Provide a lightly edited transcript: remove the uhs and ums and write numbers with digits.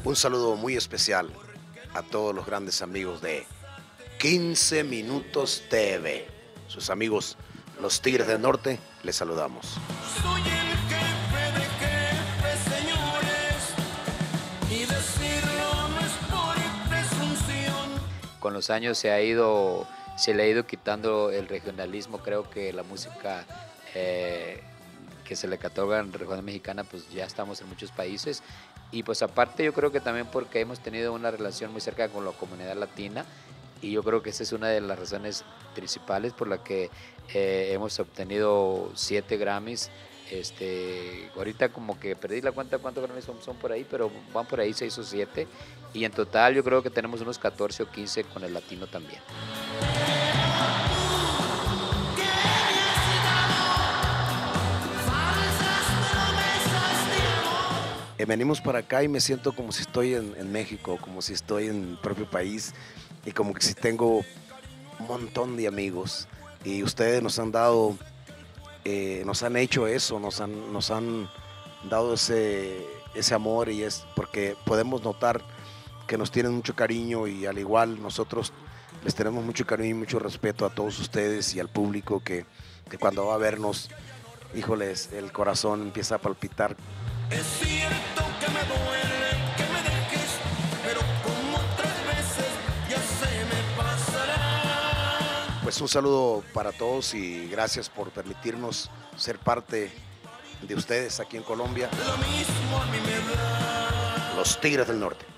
Un saludo muy especial a todos los grandes amigos de 15 Minutos TV. Sus amigos, los Tigres del Norte, les saludamos. Soy el jefe de jefes, señores, y decirlo no es por presunción. Con los años se le ha ido quitando el regionalismo. Creo que la música que se le cataloga en regional mexicana, pues ya estamos en muchos países. Y pues aparte yo creo que también porque hemos tenido una relación muy cerca con la comunidad latina, y yo creo que esa es una de las razones principales por la que hemos obtenido 7 Grammys. Ahorita como que perdí la cuenta cuántos Grammys son por ahí, pero van por ahí 6 o 7, y en total yo creo que tenemos unos 14 o 15 con el latino también. Venimos para acá y me siento como si estoy en México, como si estoy en mi propio país y como que si tengo un montón de amigos y ustedes nos han dado, nos han hecho eso, nos han dado ese amor, y es porque podemos notar que nos tienen mucho cariño, y al igual nosotros les tenemos mucho cariño y mucho respeto a todos ustedes y al público que cuando va a vernos, híjoles, el corazón empieza a palpitar. Es cierto que me duele que me dejes, pero como otras veces ya se me pasará. Pues un saludo para todos y gracias por permitirnos ser parte de ustedes aquí en Colombia. Lo mismo a mí me da. Los Tigres del Norte.